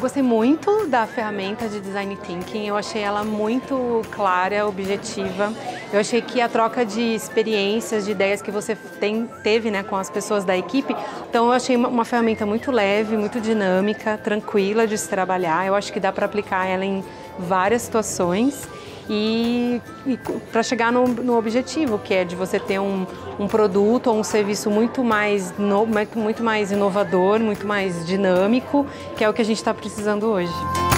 gostei muito da ferramenta de Design Thinking, eu achei ela muito clara, objetiva. Eu achei que a troca de experiências, de ideias que você teve, né, com as pessoas da equipe, então eu achei uma ferramenta muito leve, muito dinâmica, tranquila de se trabalhar. Eu acho que dá para aplicar ela em várias situações e para chegar no objetivo, que é de você ter um produto ou um serviço muito mais inovador, muito mais dinâmico, que é o que a gente está precisando hoje.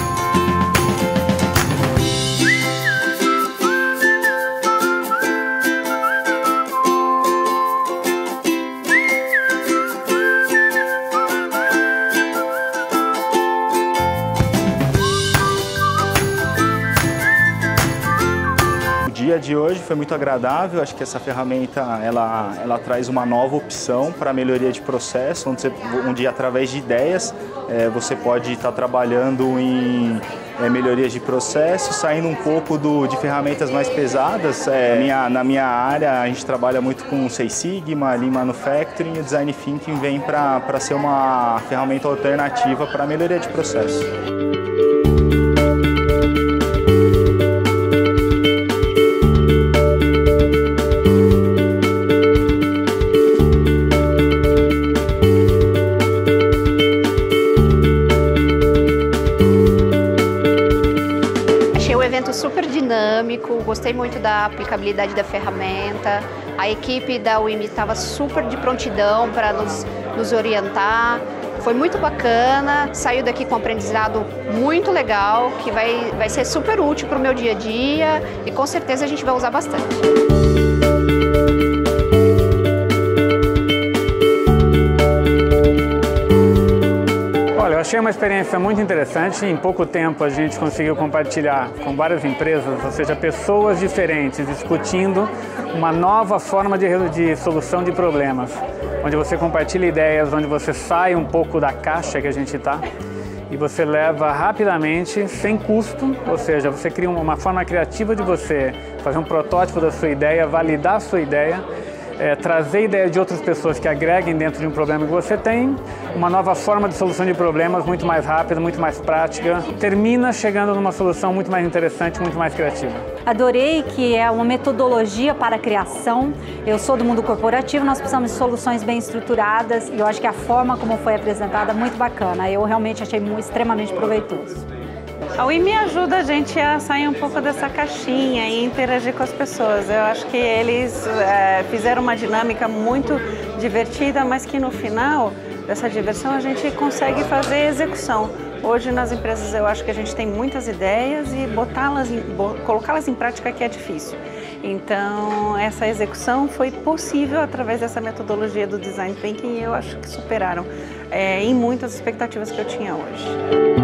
O dia de hoje foi muito agradável, acho que essa ferramenta ela traz uma nova opção para a melhoria de processo, onde através de ideias você pode estar trabalhando em melhorias de processo, saindo um pouco de ferramentas mais pesadas. Na minha área a gente trabalha muito com Six Sigma, Lean Manufacturing, e o Design Thinking vem para ser uma ferramenta alternativa para a melhoria de processo. Super dinâmico, gostei muito da aplicabilidade da ferramenta, a equipe da UIMI estava super de prontidão para nos orientar, foi muito bacana, saiu daqui com um aprendizado muito legal, que vai ser super útil para o meu dia a dia e com certeza a gente vai usar bastante. Eu achei uma experiência muito interessante. Em pouco tempo a gente conseguiu compartilhar com várias empresas, ou seja, pessoas diferentes, discutindo uma nova forma de solução de problemas, onde você compartilha ideias, onde você sai um pouco da caixa que a gente está e você leva rapidamente, sem custo, ou seja, você cria uma forma criativa de você fazer um protótipo da sua ideia, validar a sua ideia, trazer ideias de outras pessoas que agreguem dentro de um problema que você tem, uma nova forma de solução de problemas muito mais rápida, muito mais prática, termina chegando numa solução muito mais interessante, muito mais criativa. Adorei que é uma metodologia para a criação. Eu sou do mundo corporativo, nós precisamos de soluções bem estruturadas e eu acho que a forma como foi apresentada é muito bacana. Eu realmente achei extremamente proveitoso. A UIMI ajuda a gente a sair um pouco dessa caixinha e interagir com as pessoas. Eu acho que eles fizeram uma dinâmica muito divertida, mas que no final dessa diversão a gente consegue fazer execução. Hoje nas empresas eu acho que a gente tem muitas ideias e colocá-las em prática que é difícil. Então essa execução foi possível através dessa metodologia do Design Thinking e eu acho que superaram em muitas expectativas que eu tinha hoje.